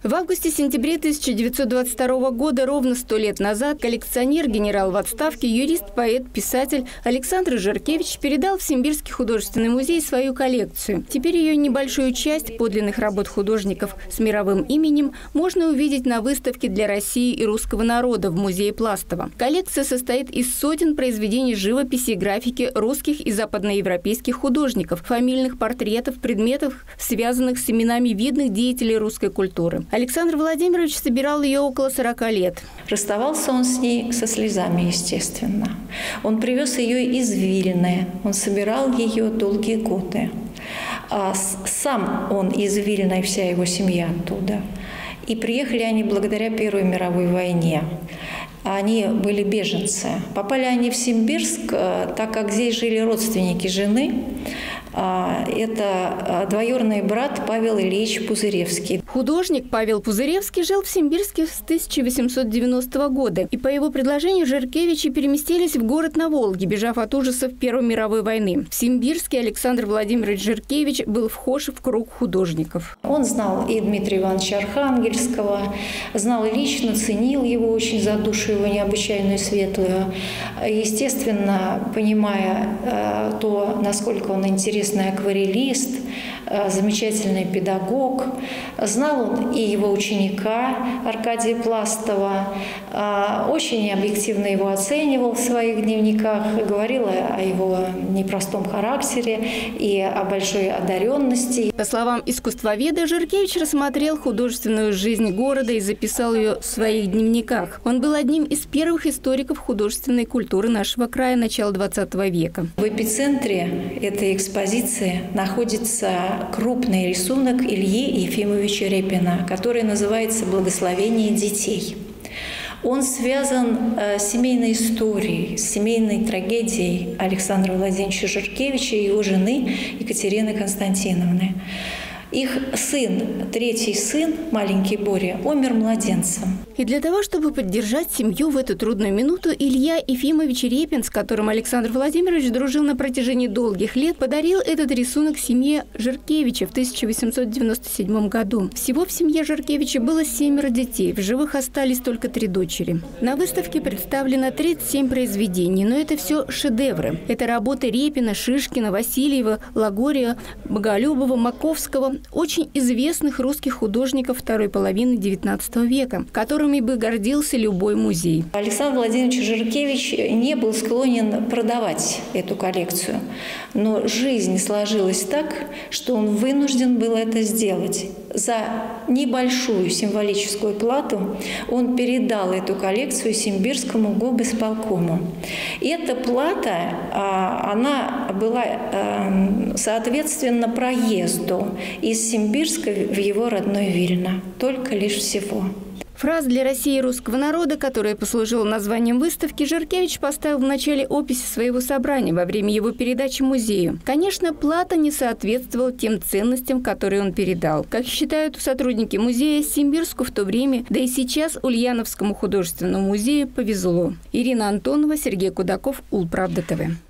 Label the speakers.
Speaker 1: В августе-сентябре 1922 года, ровно 100 лет назад, коллекционер, генерал в отставке, юрист, поэт, писатель Александр Жиркевич передал в Симбирский художественный музей свою коллекцию. Теперь ее небольшую часть подлинных работ художников с мировым именем можно увидеть на выставке для России и русского народа в музее Пластова. Коллекция состоит из сотен произведений живописи и графики русских и западноевропейских художников, фамильных портретов, предметов, связанных с именами видных деятелей русской культуры. Александр Владимирович собирал ее около 40 лет.
Speaker 2: Расставался он с ней со слезами, естественно. Он привез ее из Вильны, он собирал ее долгие годы. А сам он из Вильны и вся его семья оттуда. И приехали они благодаря Первой мировой войне. Они были беженцы. Попали они в Симбирск, так как здесь жили родственники жены. Это двоюродный брат Павел Ильич Пузыревский.
Speaker 1: Художник Павел Пузыревский жил в Симбирске с 1890 года. И по его предложению Жиркевичи переместились в город на Волге, бежав от ужасов Первой мировой войны. В Симбирске Александр Владимирович Жиркевич был вхож в круг художников.
Speaker 2: Он знал и Дмитрия Ивановича Архангельского, знал лично, ценил его очень за душу его необычайную светлую. Естественно, понимая то, насколько он интересный акварелист, замечательный педагог. Знал он и его ученика Аркадия Пластова, очень объективно его оценивал в своих дневниках, говорил о его непростом характере и о большой одаренности.
Speaker 1: По словам искусствоведа, Жиркевич рассмотрел художественную жизнь города и записал ее в своих дневниках. Он был одним из первых историков художественной культуры нашего края начала XX века.
Speaker 2: В эпицентре этой экспозиции находится крупный рисунок Ильи Ефимовича Репина, который называется «Благословение детей». Он связан с семейной историей, с семейной трагедией Александра Владимировича Жиркевича и его жены Екатерины Константиновны. Их сын, третий сын, маленький Боря, умер младенцем.
Speaker 1: И для того, чтобы поддержать семью в эту трудную минуту, Илья Ефимович Репин, с которым Александр Владимирович дружил на протяжении долгих лет, подарил этот рисунок семье Жиркевича в 1897 году. Всего в семье Жиркевича было 7 детей, в живых остались только 3 дочери. На выставке представлено 37 произведений, но это все шедевры. Это работы Репина, Шишкина, Васильева, Лагория, Боголюбова, Маковского, очень известных русских художников второй половины XIX века, которыми бы гордился любой музей.
Speaker 2: Александр Владимирович Жиркевич не был склонен продавать эту коллекцию, но жизнь сложилась так, что он вынужден был это сделать. За небольшую символическую плату он передал эту коллекцию Симбирскому гобисполкому. И эта плата, она была соответственно проезду из Симбирска в его родной Вильно. Только лишь всего.
Speaker 1: Фраз для России и русского народа, которая послужила названием выставки, Жиркевич поставил в начале описи своего собрания во время его передачи музею. Конечно, плата не соответствовала тем ценностям, которые он передал. Как считают сотрудники музея, Симбирску в то время, да и сейчас Ульяновскому художественному музею повезло. Ирина Антонова, Сергей Кудаков, Улправда ТВ.